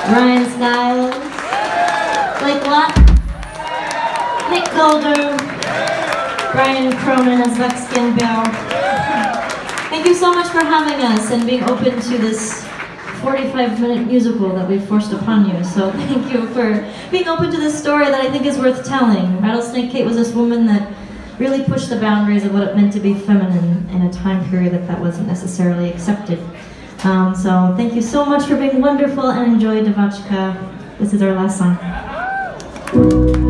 Ryan Stiles, Blake Watt, Nick Calder, Brian Cronin as Buckskin Bill. Thank you so much for having us and being open to this 45-minute musical that we've forced upon you. So thank you for being open to this story that I think is worth telling. Rattlesnake Kate was this woman that really pushed the boundaries of what it meant to be feminine in a time period that wasn't necessarily accepted. So thank you so much for being wonderful, and enjoy Devachka. This is our last song.